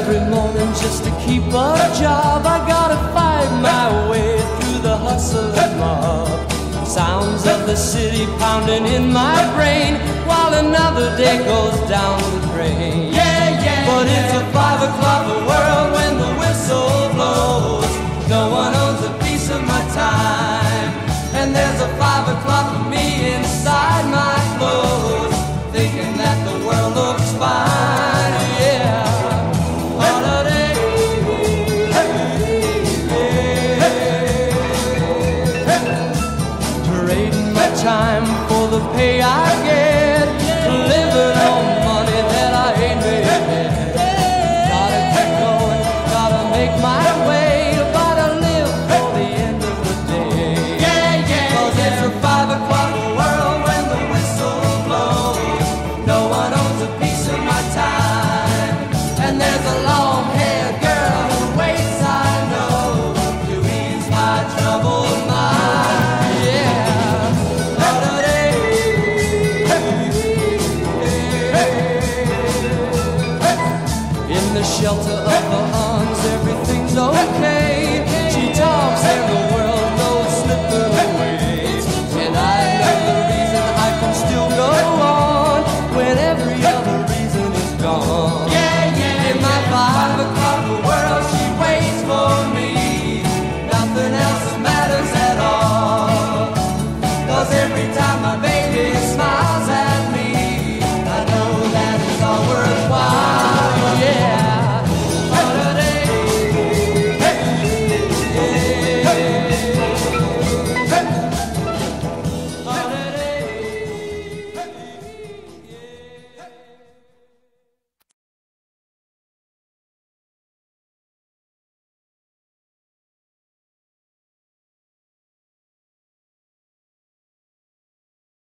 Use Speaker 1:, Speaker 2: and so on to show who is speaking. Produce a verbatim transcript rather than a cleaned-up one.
Speaker 1: every morning just to keep a job. I gotta fight my way through the hustle and mob. Sounds of the city pounding in my brain while another day goes down the drain.
Speaker 2: Yeah, yeah,
Speaker 1: but
Speaker 2: yeah.
Speaker 1: it's a five o'clock world when the whistle blows. No one owns a piece of my time, and there's a five o'clock of me inside my clothes, thinking that the world looks fine. Yeah, holiday. Trading my time for the pay I get.